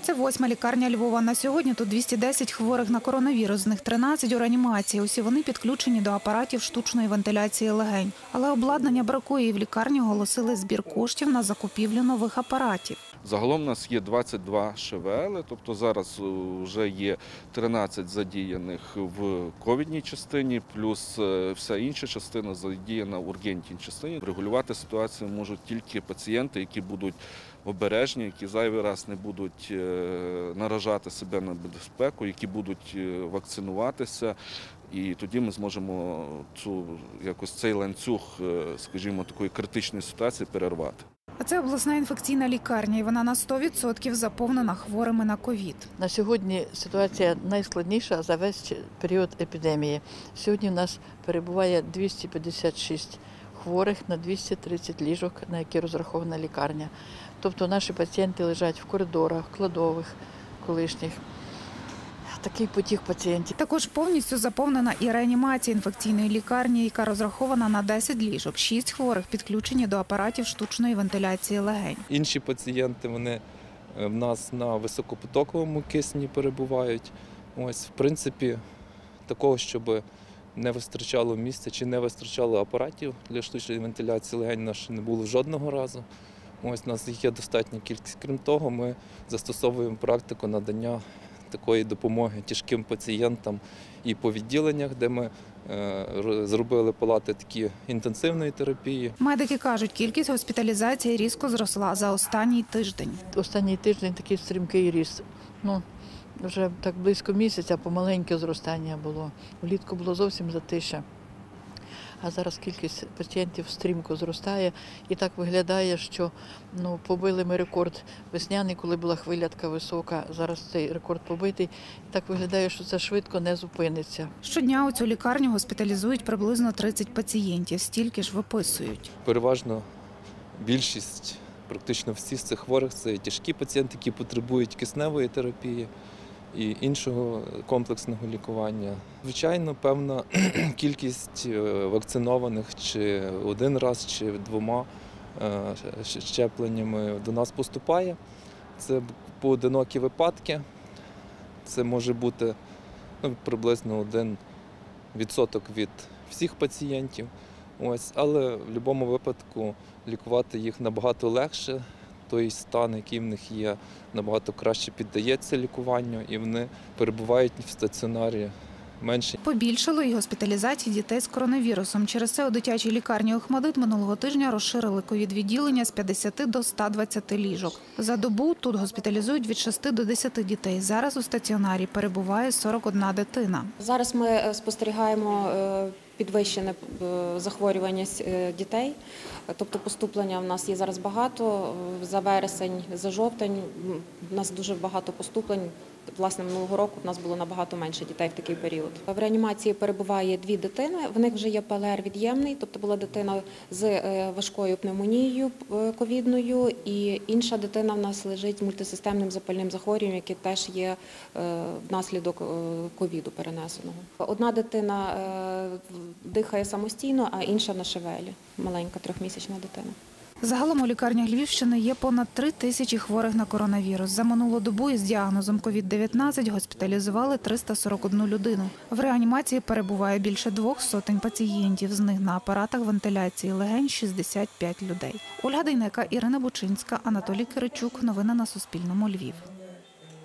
Це 8-ма лікарня Львова. На сьогодні тут 210 хворих на коронавірус, з них 13 у реанімації. Усі вони підключені до апаратів штучної вентиляції легень. Але обладнання бракує і в лікарні оголосили збір коштів на закупівлю нових апаратів. Загалом у нас є 22 ШВЛ, тобто зараз вже є 13 задіяних в ковідній частині, плюс вся інша частина задіяна в ургентній частині. Регулювати ситуацію можуть тільки пацієнти, які будуть обережні, які зайвий раз не будуть наражати себе на безпеку, які будуть вакцинуватися. І тоді ми зможемо цей ланцюг, скажімо, такої критичної ситуації перервати. А це обласна інфекційна лікарня, і вона на 100% заповнена хворими на ковід. На сьогодні ситуація найскладніша за весь період епідемії. Сьогодні в нас перебуває 256 хворих на 230 ліжок, на які розрахована лікарня. Тобто наші пацієнти лежать в коридорах, кладових колишніх. Такий потік пацієнтів. Також повністю заповнена і реанімація інфекційної лікарні, яка розрахована на 10 ліжок. 6 хворих підключені до апаратів штучної вентиляції легень. Інші пацієнти, вони в нас на високопотоковому кисні перебувають. Ось, в принципі, такого, щоб не вистачало місця чи не вистачало апаратів для штучної вентиляції легень, нас ще не було жодного разу. Ось, у нас їх є достатня кількість. Крім того, ми застосовуємо практику надання такої допомоги тяжким пацієнтам і по відділеннях, де ми зробили палати такі інтенсивної терапії. Медики кажуть, кількість госпіталізацій різко зросла за останній тиждень. Останній тиждень такий стрімкий ріст. Вже так близько місяця помаленьке зростання було. Влітку було зовсім затиша. А зараз кількість пацієнтів стрімко зростає. І так виглядає, що побили ми рекорд весняний, коли була хвиля така висока. Зараз цей рекорд побитий. І так виглядає, що це швидко не зупиниться. Щодня у цю лікарню госпіталізують приблизно 30 пацієнтів, стільки ж виписують. Переважно більшість, практично всі з цих хворих – це тяжкі пацієнти, які потребують кисневої терапії і іншого комплексного лікування. Звичайно, певна кількість вакцинованих чи один раз, чи двома щепленнями до нас поступає. Це поодинокі випадки. Це може бути приблизно 1% від всіх пацієнтів. Але в будь-якому випадку лікувати їх набагато легше. Той стан, який в них є, набагато краще піддається лікуванню, і вони перебувають в стаціонарі менше. Побільшало і госпіталізації дітей з коронавірусом. Через це у дитячій лікарні «Охматдит» минулого тижня розширили ковід-відділення з 50 до 120 ліжок. За добу тут госпіталізують від 6 до 10 дітей. Зараз у стаціонарі перебуває 41 дитина. Зараз ми спостерігаємо підвищене захворюваність дітей, тобто поступлення в нас є зараз багато. За вересень, за жовтень у нас дуже багато поступлень. Власне, минулого року в нас було набагато менше дітей в такий період. В реанімації перебуває 2 дитини, в них вже є ПЛР від'ємний, тобто була дитина з важкою пневмонією ковідною, і інша дитина в нас лежить з мультисистемним запальним захворюванням, яке теж є внаслідок ковіду перенесеного. Одна дитина дихає самостійно, а інша на ШВЛі, маленька 3-місячна дитина. Загалом у лікарнях Львівщини є понад 3 тисячі хворих на коронавірус. За минулу добу із діагнозом ковід-19 госпіталізували 341 людину. В реанімації перебуває більше 200 пацієнтів, з них на апаратах вентиляції легень 65 людей. Ольга Дейнека, Ірина Бучинська, Анатолій Киричук. Новини на Суспільному. Львів.